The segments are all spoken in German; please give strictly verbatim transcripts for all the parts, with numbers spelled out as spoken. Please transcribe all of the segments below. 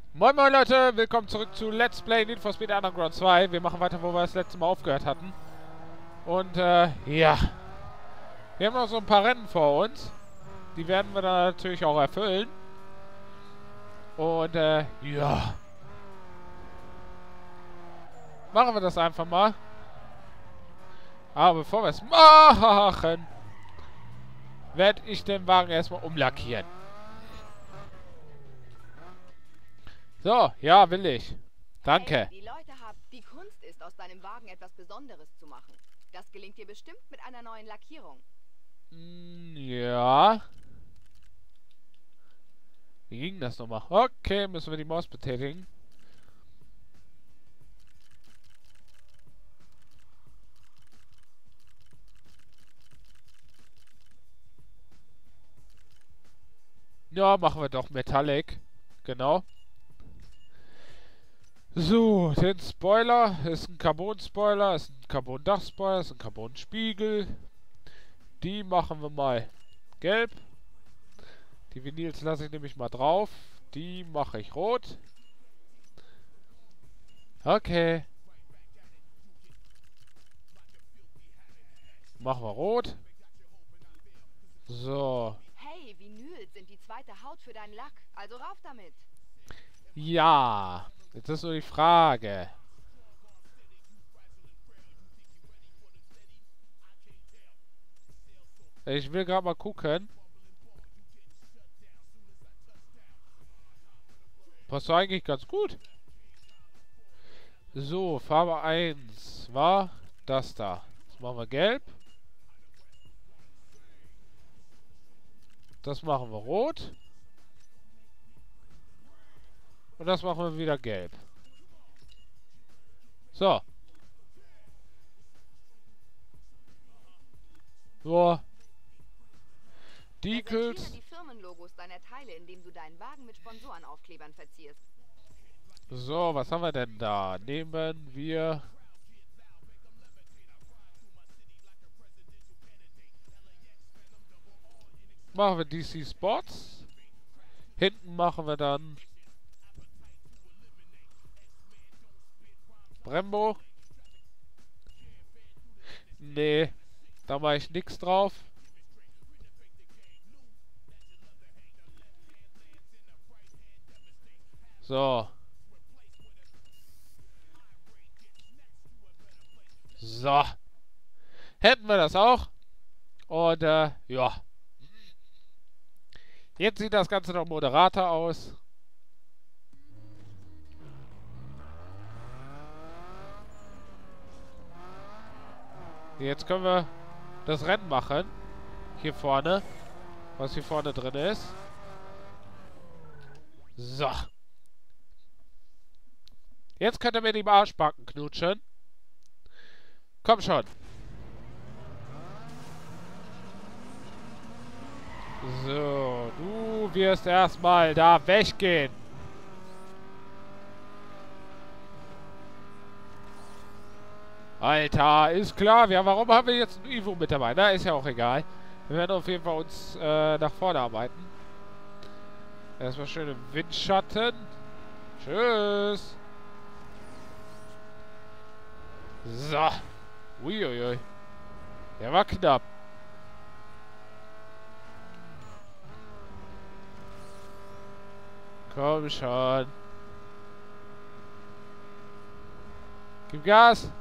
Moin moin Leute, willkommen zurück zu Let's Play Need for Speed Underground zwei. Wir machen weiter, wo wir das letzte Mal aufgehört hatten. Und äh, ja. Wir haben noch so ein paar Rennen vor uns. Die werden wir dann natürlich auch erfüllen. Und äh, ja. Machen wir das einfach mal. Aber bevor wir es machen, werde ich den Wagen erstmal umlackieren. So, ja, will ich. Danke. Hey, die Leute haben... Die Kunst ist, aus deinem Wagen etwas Besonderes zu machen. Das gelingt dir bestimmt mit einer neuen Lackierung. Mm, ja. Wie ging das nochmal? Okay, müssen wir die Maus betätigen. Ja, machen wir doch Metallic. Genau. So, den Spoiler ist ein Carbon-Spoiler, ist ein Carbon-Dachspoiler, ist ein Carbon-Spiegel. Die machen wir mal gelb. Die Vinyls lasse ich nämlich mal drauf. Die mache ich rot. Okay. Machen wir rot. So. Hey, Vinyls sind die zweite Haut für deinen Lack. Also rauf damit. Ja. Jetzt ist nur die Frage. Ich will gerade mal gucken. Passt doch eigentlich ganz gut. So, Farbe eins war das da. Das machen wir gelb. Das machen wir rot. Und das machen wir wieder gelb. So. So. Decals. Präsentiere die Firmenlogos deiner Teile, indem du deinen Wagen mit Sponsorenaufklebern verzierst. So, was haben wir denn da? Nehmen wir... Machen wir D C Sports. Hinten machen wir dann... Brembo. Nee, da mache ich nichts drauf. So. So. Hätten wir das auch. Und, äh, ja. Jetzt sieht das Ganze noch moderater aus. Jetzt können wir das Rennen machen. Hier vorne. Was hier vorne drin ist. So. Jetzt könnt ihr mir die Arschbacken knutschen. Komm schon. So, du wirst erstmal da weggehen. Alter, ist klar. Ja, warum haben wir jetzt ein Evo mit dabei? Na, ist ja auch egal. Wir werden auf jeden Fall uns äh, nach vorne arbeiten. Erstmal schön im Windschatten. Tschüss. So. Uiuiui. Der war knapp. Komm schon. Gib Gas.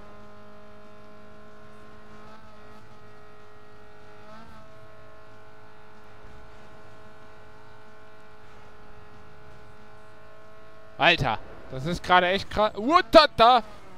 Alter, das ist gerade echt krass. Utata!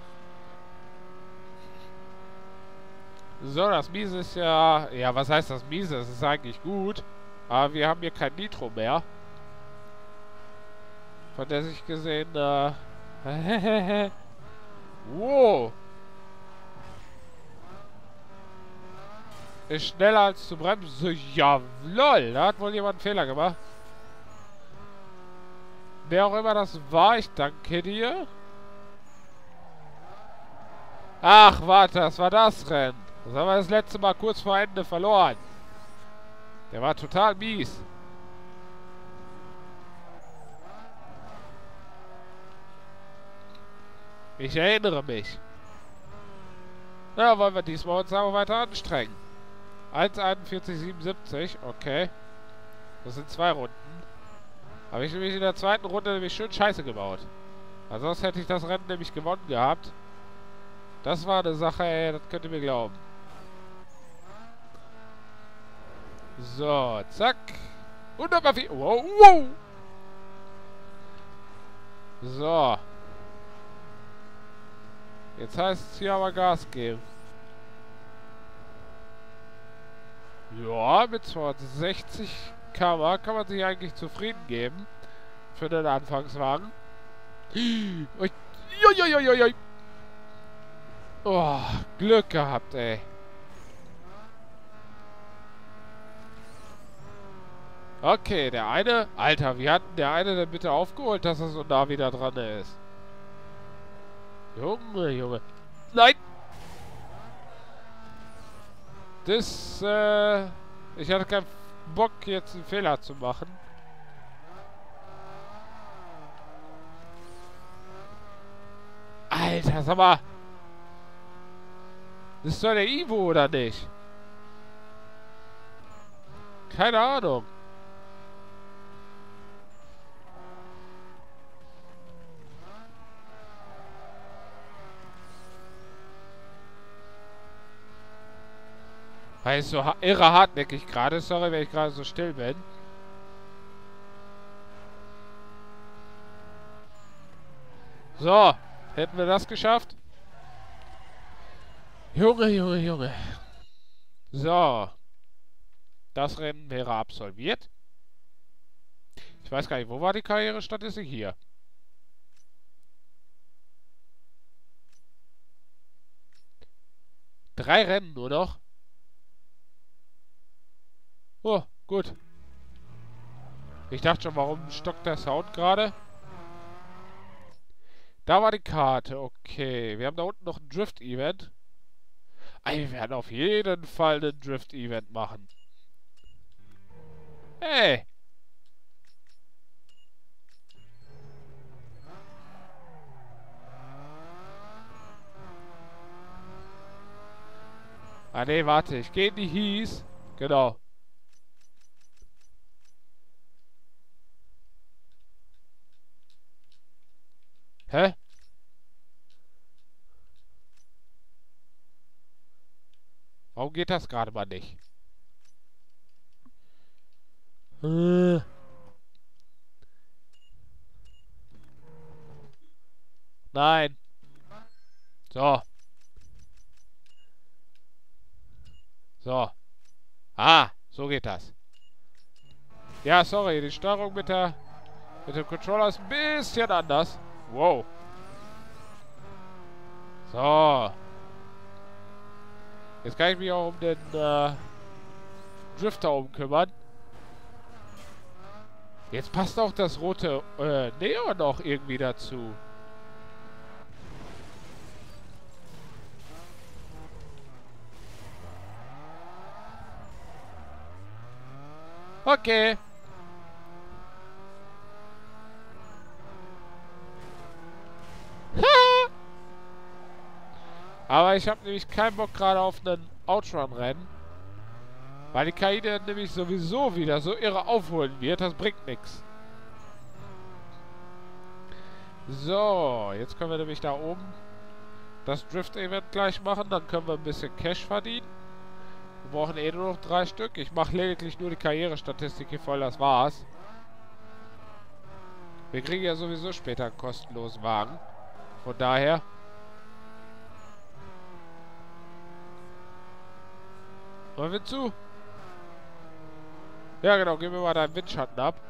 So, das Miese ist ja... Ja, was heißt das Miese? Das ist eigentlich gut. Aber wir haben hier kein Nitro mehr. Von der sich gesehen, äh... wow! Ist schneller als zu bremsen. So, ja, lol. Da hat wohl jemand einen Fehler gemacht. Wer auch immer das war, ich danke dir. Ach, warte, das war das Rennen. Das haben wir das letzte Mal kurz vor Ende verloren. Der war total mies. Ich erinnere mich. Na, wollen wir diesmal uns aber weiter anstrengen. eins einundvierzig siebenundsiebzig, okay. Das sind zwei Runden. Habe ich nämlich in der zweiten Runde nämlich schön Scheiße gebaut. Ansonsten hätte ich das Rennen nämlich gewonnen gehabt. Das war eine Sache, ey, das könnt ihr mir glauben. So, zack. Und nochmal viel. Wow, wow. So. Jetzt heißt es hier aber Gas geben. Ja, mit zweihundertsechzig Kilometer pro Stunde kann man sich eigentlich zufrieden geben. Für den Anfangswagen. Uiuiuiui. Oh, Glück gehabt, ey. Okay, der eine... Alter, wie hat denn der eine denn bitte aufgeholt, dass er so nah wieder dran ist? Junge, Junge. Nein! Das, äh... Ich hatte keinen Bock, jetzt einen Fehler zu machen. Alter, sag mal! Das ist doch der Ivo, oder nicht? Keine Ahnung. Weil es so ha irre hartnäckig gerade. Sorry, wenn ich gerade so still bin. So. Hätten wir das geschafft? Junge, Junge, Junge. So. Das Rennen wäre absolviert. Ich weiß gar nicht, wo war die Karrierestatistik? Hier. Drei Rennen nur noch. Oh, gut. Ich dachte schon, warum stockt der Sound gerade? Da war die Karte, okay. Wir haben da unten noch ein Drift-Event. Wir werden auf jeden Fall ein Drift-Event machen. Hey! Ah ne, warte, ich gehe in die Hieß. Genau. Hä? Warum geht das gerade mal nicht? Äh. Nein. So. So. Ah, so geht das. Ja, sorry, die Steuerung mit der mit dem Controller ist ein bisschen anders. Wow. So. Jetzt kann ich mich auch um den äh, Drifter umkümmern. Jetzt passt auch das rote äh, Neon noch irgendwie dazu. Okay. Aber ich habe nämlich keinen Bock gerade auf einen Outrun-Rennen. Weil die K I dann nämlich sowieso wieder so irre aufholen wird. Das bringt nichts. So, jetzt können wir nämlich da oben das Drift-Event gleich machen. Dann können wir ein bisschen Cash verdienen. Wir brauchen eh nur noch drei Stück. Ich mache lediglich nur die Karrierestatistik hier voll. Das war's. Wir kriegen ja sowieso später einen kostenlosen Wagen. Von daher... Wollen wir zu? Ja, genau. Gib mir mal deinen Windschatten ab.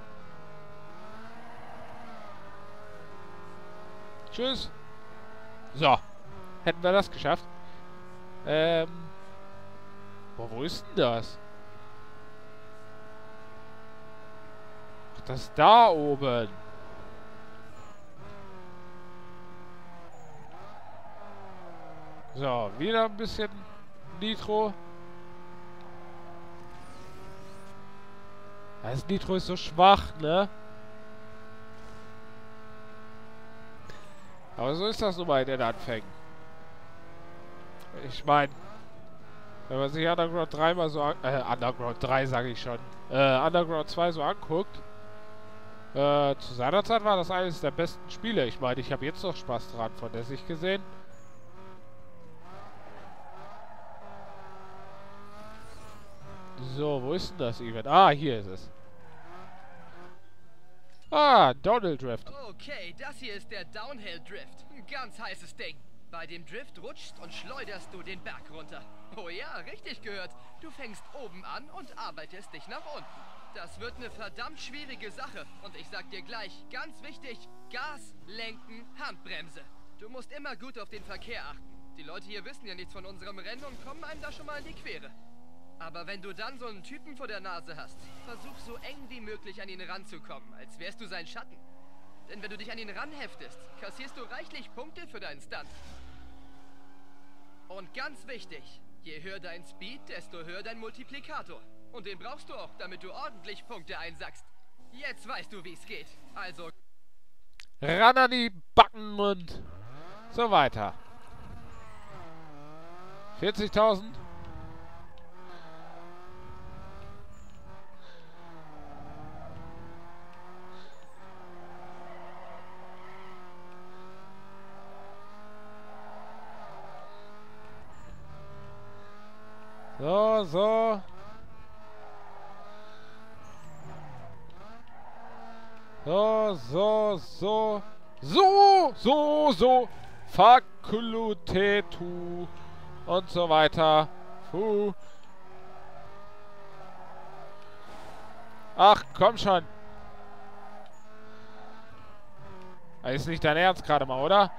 Tschüss. So. Hätten wir das geschafft. Ähm. Boah, wo ist denn das? Ach, das ist da oben. So, wieder ein bisschen Nitro. Das Nitro ist so schwach, ne? Aber so ist das nun mal in den Anfängen. Ich meine, wenn man sich Underground drei mal so an... Äh, Underground drei sage ich schon. Äh, Underground zwei so anguckt. Äh, zu seiner Zeit war das eines der besten Spiele. Ich meine, ich habe jetzt noch Spaß dran, von der Sicht gesehen. So, wo ist denn das Event? Ah, hier ist es. Ah, Downhill Drift. Okay, das hier ist der Downhill Drift. Ein ganz heißes Ding. Bei dem Drift rutschst und schleuderst du den Berg runter. Oh ja, richtig gehört. Du fängst oben an und arbeitest dich nach unten. Das wird eine verdammt schwierige Sache. Und ich sag dir gleich, ganz wichtig, Gas, Lenken, Handbremse. Du musst immer gut auf den Verkehr achten. Die Leute hier wissen ja nichts von unserem Rennen und kommen einem da schon mal in die Quere. Aber wenn du dann so einen Typen vor der Nase hast, versuch so eng wie möglich an ihn ranzukommen, als wärst du sein Schatten. Denn wenn du dich an ihn ranheftest, kassierst du reichlich Punkte für deinen Stunt. Und ganz wichtig, je höher dein Speed, desto höher dein Multiplikator. Und den brauchst du auch, damit du ordentlich Punkte einsackst. Jetzt weißt du, wie es geht. Also... Ran an die Backen und so weiter. vierzigtausend. So, so. So, so, so. So, so, so. Fakultetu. Und so weiter. Puh. Ach, komm schon. Das ist nicht dein Ernst gerade mal, oder?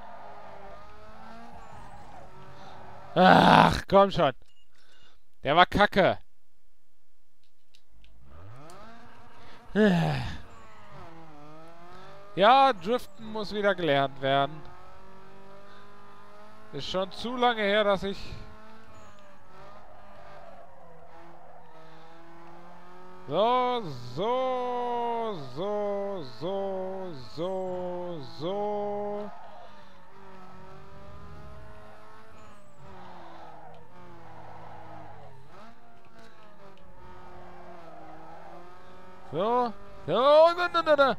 Ach, komm schon. Der war kacke. Ja, Driften muss wieder gelernt werden. Ist schon zu lange her, dass ich... So, so, so, so, so, so... So. So. Na, na, na, na.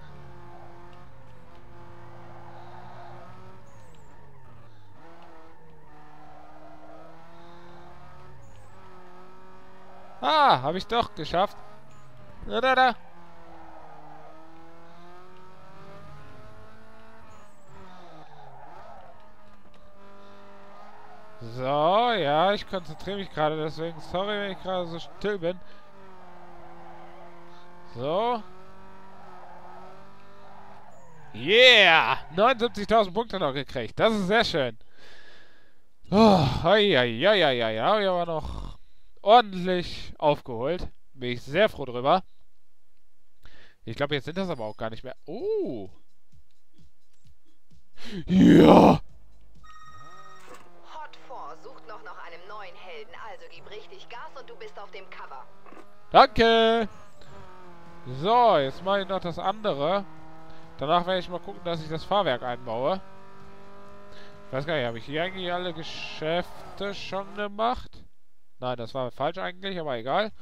Ah, habe ich doch geschafft. Na, na, na. So, ja, ich konzentriere mich gerade, deswegen sorry, wenn ich gerade so still bin. So. Yeah! neunundsiebzigtausend Punkte noch gekriegt. Das ist sehr schön. Oh, ai, ai, ai, ai, ai, habe ich aber noch ordentlich aufgeholt. Bin ich sehr froh drüber. Ich glaube, jetzt sind das aber auch gar nicht mehr. Oh! Ja! Hot vier sucht noch nach einem neuen Helden, also gib richtig Gas und du bist auf dem Cover. Danke! So, jetzt mache ich noch das andere. Danach werde ich mal gucken, dass ich das Fahrwerk einbaue. Ich weiß gar nicht, habe ich hier eigentlich alle Geschäfte schon gemacht? Nein, das war falsch eigentlich, aber egal.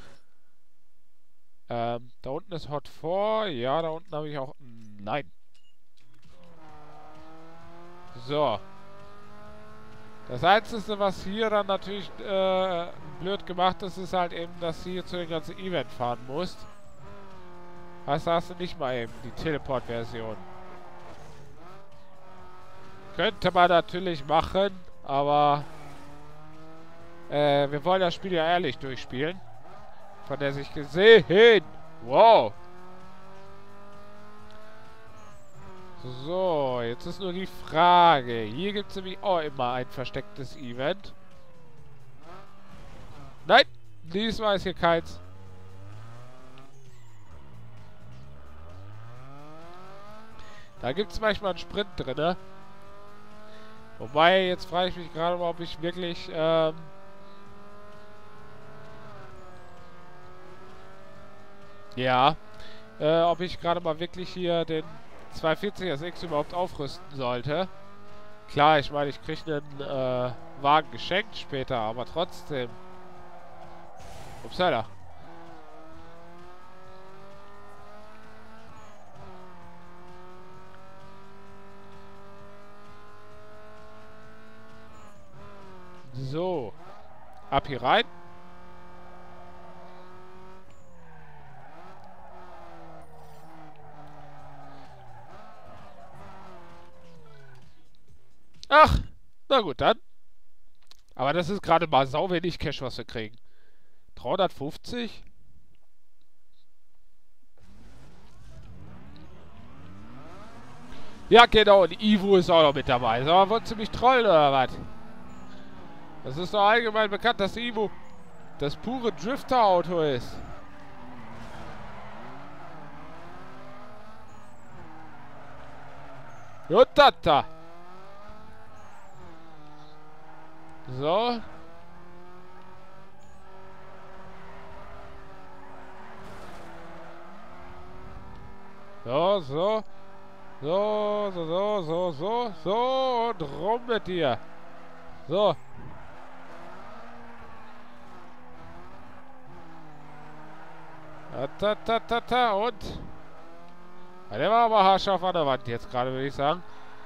Ähm, da unten ist Hot vier. Ja, da unten habe ich auch... Nein. So. Das Einzige, was hier dann natürlich äh, blöd gemacht ist, ist halt eben, dass du hier zu dem ganzen Event fahren musst. Heißt, da hast du nicht mal eben die Teleport-Version. Könnte man natürlich machen, aber äh, wir wollen das Spiel ja ehrlich durchspielen. Von der sich gesehen. Wow. So, jetzt ist nur die Frage. Hier gibt es nämlich auch immer ein verstecktes Event. Nein, diesmal ist hier keins. Da gibt es manchmal einen Sprint drin. Wobei, jetzt frage ich mich gerade mal, ob ich wirklich... Ähm ja. Äh, ob ich gerade mal wirklich hier den zweihundertvierzig S X überhaupt aufrüsten sollte. Klar, ich meine, ich kriege einen äh, Wagen geschenkt später, aber trotzdem. Upsala. So. Ab hier rein. Ach, na gut, dann. Aber das ist gerade mal sau wenig Cash, was wir kriegen. dreihundertfünfzig? Ja, genau, und Ivo ist auch noch mit dabei. So, wolltest du mich trollen oder was? Das ist doch allgemein bekannt, dass Ivo das pure Drifter-Auto ist. Jotata. So. So, so. So, so, so, so, so, so. Und rum mit dir. So. Ta, ta, ta, ta. Und. Ja, der war aber haarscharf an der Wand jetzt gerade, würde ich sagen.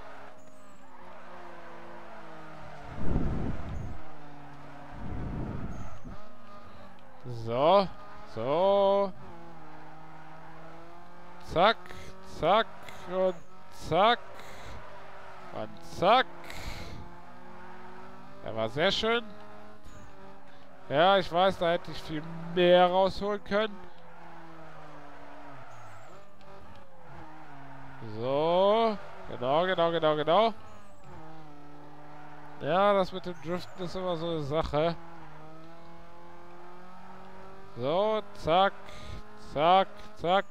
So. So. Zack. Zack. Und zack. Und zack. Der war sehr schön. Ja, ich weiß, da hätte ich viel mehr rausholen können. So. Genau, genau, genau, genau. Ja, das mit dem Driften ist immer so eine Sache. So, zack. Zack, zack.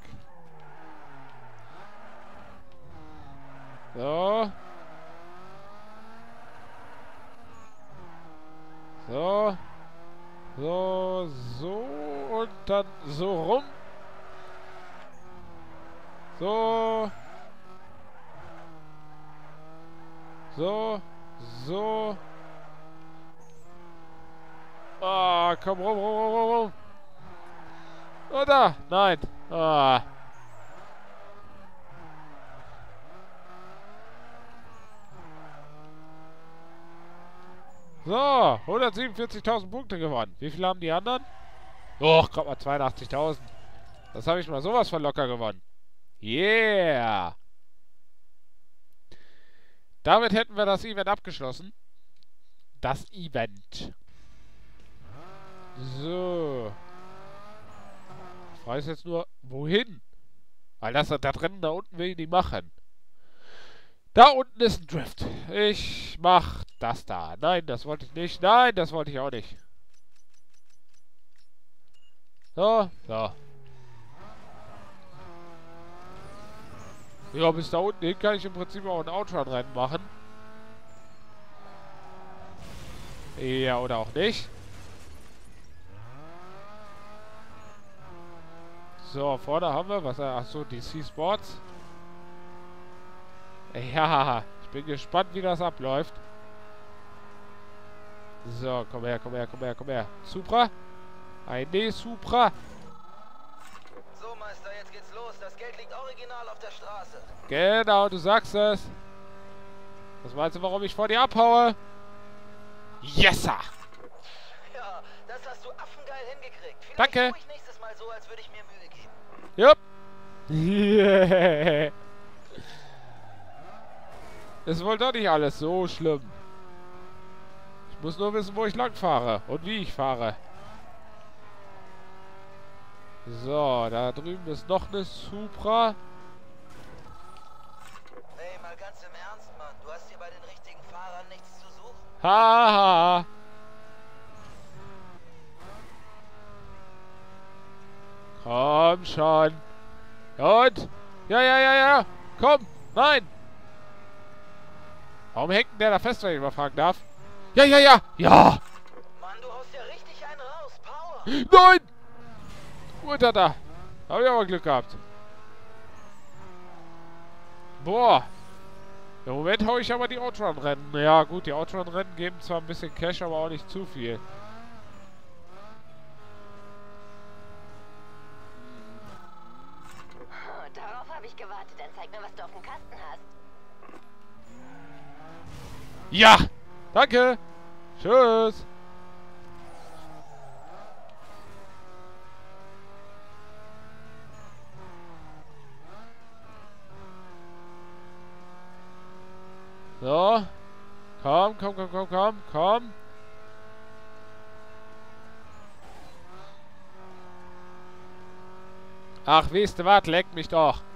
So. So. So, so und dann so rum. So. So. So. Ah, komm rum, rum, rum, rum, rum. Oder? Nein. Ah. So, hundertsiebenundvierzigtausend Punkte gewonnen. Wie viel haben die anderen? Och, gerade mal zweiundachtzigtausend. Das habe ich mal sowas von locker gewonnen. Yeah! Damit hätten wir das Event abgeschlossen. Das Event. So. Ich weiß jetzt nur, wohin? Weil das da drinnen, da unten will ich nicht machen. Da unten ist ein Drift. Ich mach das da. Nein, das wollte ich nicht. Nein, das wollte ich auch nicht. So, so. Ja, bis da unten hin kann ich im Prinzip auch ein Outrun-Rennen machen. Ja, oder auch nicht. So, vorne haben wir was. Achso, D C Sports. Ja, ich bin gespannt, wie das abläuft. So, komm her, komm her, komm her, komm her. Supra? Eine Supra. So, Meister, jetzt geht's los. Das Geld liegt original auf der Straße. Genau, du sagst es. Was meinst du, warum ich vor dir abhaue? Yesa! Ja, das hast du affengeil hingekriegt. Vielleicht Danke. tue ich nächstes Mal so, als würde ich mir Mühe geben. Jupp. Yeah. Ist wohl doch nicht alles so schlimm. Ich muss nur wissen, wo ich lang fahre und wie ich fahre. So, da drüben ist noch eine Supra. Hey, mal ganz im Ernst, Mann. Du hast hier bei den richtigen Fahrern nichts zu suchen. Haha. Komm schon. Und? Ja, ja, ja, ja. Komm. Nein. Warum hängt denn der da fest, wenn ich mal fragen darf? Ja, ja, ja. Ja. Mann, du haust ja richtig einen raus. Power. Nein. Gut, da, da. Hab ich aber Glück gehabt. Boah. Im Moment hau ich aber die Outrun-Rennen. Ja gut, die Outrun-Rennen geben zwar ein bisschen Cash, aber auch nicht zu viel. Oh, darauf habe ich gewartet. Dann zeig mir, was du auf dem Kasten hast. Ja! Danke! Tschüss! So. Komm, komm, komm, komm, komm, komm. Ach, weißt du was? Leck mich doch.